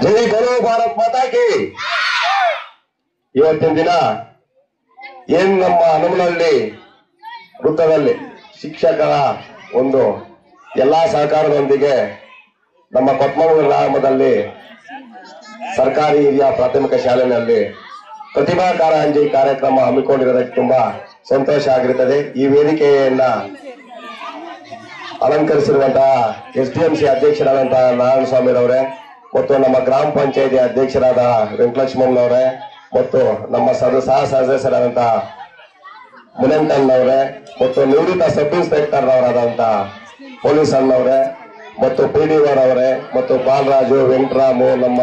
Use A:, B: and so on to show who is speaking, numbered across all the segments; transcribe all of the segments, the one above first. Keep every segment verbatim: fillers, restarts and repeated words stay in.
A: ಜೈ ಬೋಲೋ ಭಾರತ್ ಮಾತಾ ಕಿ. ಇವತ್ತಿನ ದಿನ ಏನ್ ನಮ್ಮ ಹನುಮನಹಳ್ಳಿ ವೃತ್ತದಲ್ಲಿ ಶಿಕ್ಷಕರ ಒಂದು ಎಲ್ಲಾ ಸಹಕಾರದೊಂದಿಗೆ ನಮ್ಮ ಕೊತ್ಮಂಗಲ ಗ್ರಾಮದಲ್ಲಿ ಸರ್ಕಾರಿ ಹಿರಿಯ ಪ್ರಾಥಮಿಕ ಶಾಲೆಯಲ್ಲಿ ಪ್ರತಿಭಾ ಕಾರಂಜಿ ಕಾರ್ಯಕ್ರಮ ಹಮ್ಮಿಕೊಂಡಿರೋದಕ್ಕೆ ತುಂಬಾ ಸಂತೋಷ ಆಗಿರುತ್ತದೆ. ಈ ವೇದಿಕೆಯನ್ನ ಅಲಂಕರಿಸಿರುವಂತಹ ಎಸ್ ಡಿ ಎಂ ಸಿ ಅಧ್ಯಕ್ಷರಾದಂತಹ ನಾರಾಯಣ ಸ್ವಾಮಿರವರೇ ಮತ್ತು ನಮ್ಮ ಗ್ರಾಮ ಪಂಚಾಯತಿ ಅಧ್ಯಕ್ಷರಾದ ವೆಂಕಟಲಕ್ಷ್ಮಣ್ಣವರೇ ಮತ್ತು ನಮ್ಮ ಸಹ ಸದಸ್ಯರಾದಂತಹ ಮುನಂಟಣ್ಣವರೇ ಮತ್ತು ನಿವೃತ್ತ ಸಬ್ ಇನ್ಸ್ಪೆಕ್ಟರ್ ಅವರಾದಂತಹ ಪೊಲೀಸ್ ಅಣ್ಣವರೇ ಮತ್ತು ಪಿ ಡಿ ಅವರವರೇ ಮತ್ತು ಬಾಲರಾಜು ವೆಂಕಟರಾಮು ನಮ್ಮ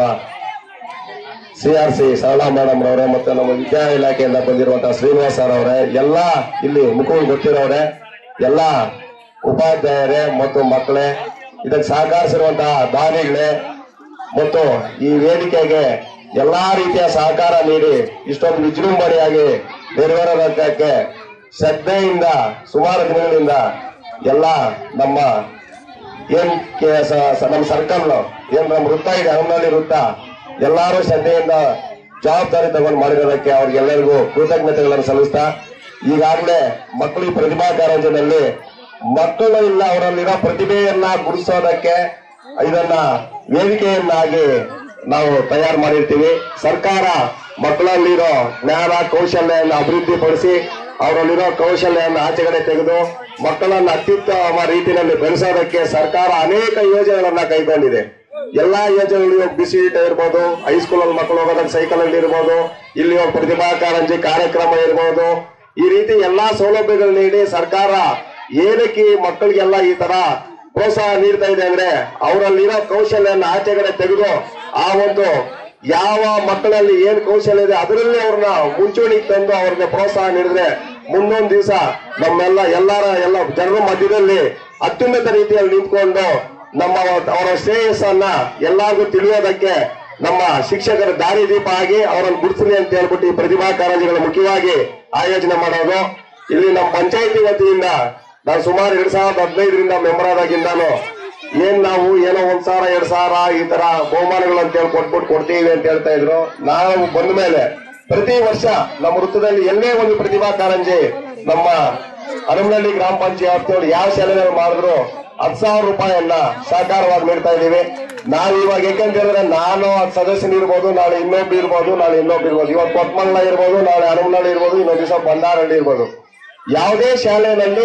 A: C R C Sarala madam ರವರೇ ಮತ್ತು ನಮ್ಮ ವಿದ್ಯಾ ಇಲಾಖೆಯಿಂದ ಬಂದಿರುವಂತಹ ಶ್ರೀನಿವಾಸ್ ಸರ್ ಅವರೇ, ಎಲ್ಲಾ ಇಲ್ಲಿ ಮುಖಂಡ ಗೊತ್ತಿರೋರೆ, ಎಲ್ಲಾ ಉಪಾಧ್ಯಾಯರೇ ಮತ್ತು ಮಕ್ಕಳೇ, ಇದಕ್ಕೆ ಸಹಕರಿಸಿರುವಂತಹ ದಾನಿಗಳೇ ಮತ್ತು ಈ ವೇದಿಕೆಗೆ ಎಲ್ಲಾ ರೀತಿಯ ಸಹಕಾರ ನೀಡಿ ಇಷ್ಟೊಂದು ವಿಜೃಂಭಣೆಯಾಗಿ ನೆರವೇರೋದಕ್ಕೆ ಶ್ರದ್ಧೆಯಿಂದ ಸುಮಾರು ದಿನಗಳಿಂದ ಎಲ್ಲ ನಮ್ಮ ಏನ್ ನಮ್ಮ ಸರ್ಕಲ್ ಏನ್ ನಮ್ಮ ವೃತ್ತ ಇದೆ ಹನುಮನಹಳ್ಳಿ ವೃತ್ತ ಎಲ್ಲಾರು ಶ್ರದ್ಧೆಯಿಂದ ಜವಾಬ್ದಾರಿ ತಗೊಂಡು ಮಾಡಿರೋದಕ್ಕೆ ಅವ್ರಿಗೆಲ್ಲರಿಗೂ ಕೃತಜ್ಞತೆಗಳನ್ನು ಸಲ್ಲಿಸ್ತಾ, ಈಗಾಗಲೇ ಮಕ್ಕಳಿಗೆ ಪ್ರತಿಭಾ ಕಾರಂಜಿನಲ್ಲಿ ಮಕ್ಕಳು ಇಲ್ಲ ಅವರಲ್ಲಿರೋ ಪ್ರತಿಭೆಯನ್ನ ಗುರುತಿಸೋದಕ್ಕೆ ಇದನ್ನ ವೇದಿಕೆಯನ್ನಾಗಿ ನಾವು ತಯಾರು ಮಾಡಿರ್ತೀವಿ. ಸರ್ಕಾರ ಮಕ್ಕಳಲ್ಲಿರೋ ಜ್ಞಾನ ಕೌಶಲ್ಯವನ್ನು ಅಭಿವೃದ್ಧಿಪಡಿಸಿ ಅವರಲ್ಲಿರೋ ಕೌಶಲ್ಯವನ್ನು ಆಚೆಗಡೆ ತೆಗೆದು ಮಕ್ಕಳನ್ನ ಅತ್ಯುತ್ತಮ ರೀತಿಯಲ್ಲಿ ಬೆಳೆಸೋದಕ್ಕೆ ಸರ್ಕಾರ ಅನೇಕ ಯೋಜನೆಗಳನ್ನ ಕೈಗೊಂಡಿದೆ. ಎಲ್ಲಾ ಯೋಜನೆಗಳು ಬಿಸಿ ಊಟ ಇರ್ಬೋದು, ಹೈಸ್ಕೂಲ್ ಅಲ್ಲಿ ಮಕ್ಕಳು ಹೋಗೋದಕ್ಕೆ ಸೈಕಲ್ ಅಲ್ಲಿ ಇರ್ಬೋದು, ಇಲ್ಲಿ ಪ್ರತಿಭಾ ಕಾರಂಜಿ ಕಾರ್ಯಕ್ರಮ ಇರ್ಬೋದು, ಈ ರೀತಿ ಎಲ್ಲಾ ಸೌಲಭ್ಯಗಳು ನೀಡಿ ಸರ್ಕಾರ ಏನಕ್ಕೆ ಮಕ್ಕಳಿಗೆಲ್ಲ ಈ ತರ ಪ್ರೋತ್ಸಾಹ ನೀಡ್ತಾ ಇದೆ ಅಂದ್ರೆ ಅವರಲ್ಲಿರೋ ಕೌಶಲ್ಯನ ಆಚೆಗಡೆ ತೆಗೆದು ಆ ಒಂದು ಯಾವ ಮಕ್ಕಳಲ್ಲಿ ಏನ್ ಕೌಶಲ್ಯ ಇದೆ ಅದರಲ್ಲಿ ಅವ್ರನ್ನ ಮುಂಚೂಣಿಗೆ ತಂದು ಅವ್ರಿಗೆ ಪ್ರೋತ್ಸಾಹ ನೀಡಿದ್ರೆ ಮುಂದೊಂದು ದಿವಸ ನಮ್ಮೆಲ್ಲ ಎಲ್ಲರ ಎಲ್ಲ ಜನರ ಮಧ್ಯದಲ್ಲಿ ಅತ್ಯುನ್ನತ ರೀತಿಯಲ್ಲಿ ನಿಂತ್ಕೊಂಡು ನಮ್ಮ ಅವರ ಶ್ರೇಯಸ್ಸನ್ನ ಎಲ್ಲರಿಗೂ ತಿಳಿಯೋದಕ್ಕೆ ನಮ್ಮ ಶಿಕ್ಷಕರ ದಾರಿ ದೀಪ ಆಗಿ ಅವರನ್ನು ಗುರುತಿಸಲಿ ಅಂತ ಹೇಳ್ಬಿಟ್ಟು ಈ ಪ್ರತಿಭಾ ಕಾರಂಜಿಗಳು ಮುಖ್ಯವಾಗಿ ಆಯೋಜನೆ ಮಾಡೋದು. ಇಲ್ಲಿ ನಮ್ಮ ಪಂಚಾಯತಿ ವತಿಯಿಂದ ನಾವು ಸುಮಾರು ಎರಡ್ ಸಾವಿರದ ಹದಿನೈದರಿಂದ ಮೆಂಬರ್ ಆದಾಗಿಂದಾನು ಏನ್ ನಾವು ಏನೋ ಒಂದ್ ಸಾವಿರ ಎರಡ್ ಸಾವಿರ ಈ ತರ ಬಹುಮಾನಗಳು ಅಂತ ಹೇಳಿ ಕೊಟ್ಬಿಟ್ಟು ಕೊಡ್ತೀವಿ ಅಂತ ಹೇಳ್ತಾ ಇದ್ರು. ನಾವು ಬಂದ ಮೇಲೆ ಪ್ರತಿ ವರ್ಷ ನಮ್ಮ ವೃತ್ತದಲ್ಲಿ ಎಲ್ಲೇ ಒಂದು ಪ್ರತಿಭಾ ಕಾರಂಜಿ ನಮ್ಮ ಹನುಮನಹಳ್ಳಿ ಗ್ರಾಮ ಪಂಚಾಯತ್ ಯಾವ ಶಾಲೆಗಳು ಮಾಡಿದ್ರು ಹತ್ತು ಸಾವಿರ ರೂಪಾಯಿಯನ್ನ ಸಹಕಾರವಾಗಿ ನೀಡ್ತಾ ಇದೀವಿ. ನಾವು ಇವಾಗ ಯಾಕಂತ ಹೇಳಿದ್ರೆ ನಾನು ಸದಸ್ಯನಿರ್ಬೋದು, ನಾಳೆ ಇನ್ನೊಬ್ಬ ಇರ್ಬೋದು, ನಾಳೆ ಇನ್ನೊಬ್ಬ ಇರ್ಬೋದು, ಇವತ್ತು ಕೊತ್ಮಂಗಲ ಇರ್ಬೋದು, ನಾಳೆ ಹನುಮನಹಳ್ಳಿ ಇರ್ಬೋದು, ಇನ್ನೊಂದು ದಿವಸ ಬಂಡಾರಹಳ್ಳಿ ಇರ್ಬೋದು. ಯಾವುದೇ ಶಾಲೆಯಲ್ಲಿ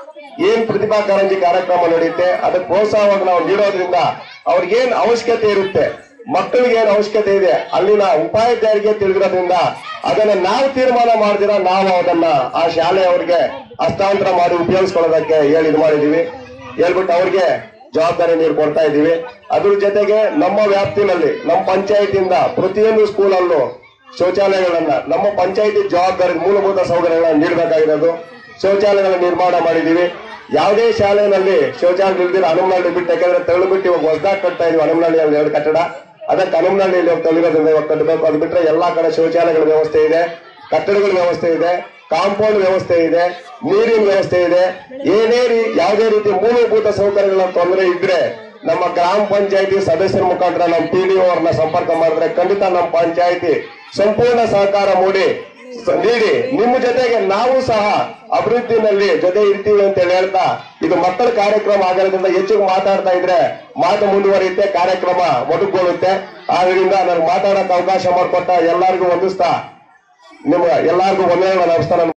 A: ಏನ್ ಪ್ರತಿಭಾ ಕಾರಂಜಿ ಕಾರ್ಯಕ್ರಮ ನಡೆಯುತ್ತೆ ಅದಕ್ಕೆ ಪ್ರೋತ್ಸಾಹವಾಗಿ ನಾವು ನೀಡೋದ್ರಿಂದ ಅವ್ರಿಗೇನ್ ಅವಶ್ಯಕತೆ ಇರುತ್ತೆ, ಮಕ್ಕಳಿಗೆ ಏನ್ ಅವಶ್ಯಕತೆ ಇದೆ ಅಲ್ಲಿನ ಉಪಾಧ್ಯಾಯರಿಗೆ ತಿಳಿದಿರೋದ್ರಿಂದ ಅದನ್ನ ನಾವು ತೀರ್ಮಾನ ಮಾಡಿದಿರ ನಾವು ಅದನ್ನ ಆ ಶಾಲೆ ಅವ್ರಿಗೆ ಹಸ್ತಾಂತರ ಮಾಡಿ ಉಪಯೋಗಿಸ್ಕೊಳ್ಳೋದಕ್ಕೆ ಹೇಳಿ ಇದು ಮಾಡಿದೀವಿ. ಹೇಳ್ಬಿಟ್ಟು ಅವ್ರಿಗೆ ಜವಾಬ್ದಾರಿ ನೀರು ಕೊಡ್ತಾ ಇದೀವಿ. ಅದ್ರ ಜೊತೆಗೆ ನಮ್ಮ ವ್ಯಾಪ್ತಿನಲ್ಲಿ ನಮ್ಮ ಪಂಚಾಯತಿಯಿಂದ ಪ್ರತಿಯೊಂದು ಸ್ಕೂಲಲ್ಲೂ ಶೌಚಾಲಯಗಳನ್ನ ನಮ್ಮ ಪಂಚಾಯತಿ ಜವಾಬ್ದಾರಿ ಮೂಲಭೂತ ಸೌಕರ್ಯಗಳನ್ನ ನೀಡಬೇಕಾಗಿರೋದು ಶೌಚಾಲಯಗಳ ನಿರ್ಮಾಣ ಮಾಡಿದೀವಿ. ಯಾವುದೇ ಶಾಲೆಯಲ್ಲಿ ಶೌಚಾಲಯ ಇಲ್ದಿರ ಹನುಮನಹಳ್ಳಿ ಬಿಟ್ಟು ಯಾಕಂದ್ರೆ ತಳ್ಳು ಬಿಟ್ಟು ಇವಾಗ ಹೊಸದಾಗಿ ಕಟ್ತಾ ಇದೀವಿ ಹನುಮನಹಳ್ಳಿ ಎರಡು ಕಟ್ಟಡ, ಅದಕ್ಕೆ ಹನುಮನಹಳ್ಳಿಯಲ್ಲಿ ತಳ್ಳಿರೋದ್ರಿಂದ ಇವಾಗ ಕಟ್ಟಬೇಕು. ಅದು ಬಿಟ್ಟರೆ ಎಲ್ಲಾ ಕಡೆ ಶೌಚಾಲಯಗಳ ವ್ಯವಸ್ಥೆ ಇದೆ, ಕಟ್ಟಡಗಳ ವ್ಯವಸ್ಥೆ ಇದೆ, ಕಾಂಪೌಂಡ್ ವ್ಯವಸ್ಥೆ ಇದೆ, ನೀರಿನ ವ್ಯವಸ್ಥೆ ಇದೆ. ಏನೇ ಯಾವುದೇ ರೀತಿ ಮೂಲಭೂತ ಸೌಕರ್ಯಗಳ ತೊಂದರೆ ಇದ್ರೆ ನಮ್ಮ ಗ್ರಾಮ ಪಂಚಾಯತಿ ಸದಸ್ಯರ ಮುಖಾಂತರ ನಮ್ಮ ಪಿ ಡಿ ಅವ್ರನ್ನ ಸಂಪರ್ಕ ಮಾಡಿದ್ರೆ ಖಂಡಿತ ನಮ್ಮ ಪಂಚಾಯತಿ ಸಂಪೂರ್ಣ ಸಹಕಾರ ಮೂಡಿ ನೀಡಿ ನಿಮ್ಮ ಜೊತೆಗೆ ನಾವು ಸಹ ಅಭಿವೃದ್ಧಿನಲ್ಲಿ ಜೊತೆ ಇರ್ತೀವಿ ಅಂತ ಹೇಳಿ ಹೇಳ್ತಾ ಇದು ಮಕ್ಕಳ ಕಾರ್ಯಕ್ರಮ ಆಗಿರೋದ್ರಿಂದ ಹೆಚ್ಚಿಗೆ ಮಾತಾಡ್ತಾ ಇದ್ರೆ ಮಾತು ಮುಂದುವರಿಯುತ್ತೆ, ಕಾರ್ಯಕ್ರಮ ಮೊಟಕುಗೊಳ್ಳುತ್ತೆ. ಆದ್ರಿಂದ ನನಗೆ ಮಾತಾಡೋಕೆ ಅವಕಾಶ ಮಾಡಿಕೊಟ್ಟ ಎಲ್ಲರಿಗೂ ವಂದಿಸ್ತಾ ನಿಮ್ಮ ಎಲ್ಲರಿಗೂ ವಂದನೆಗಳನ್ನು ನಡೆಸ್ತಾ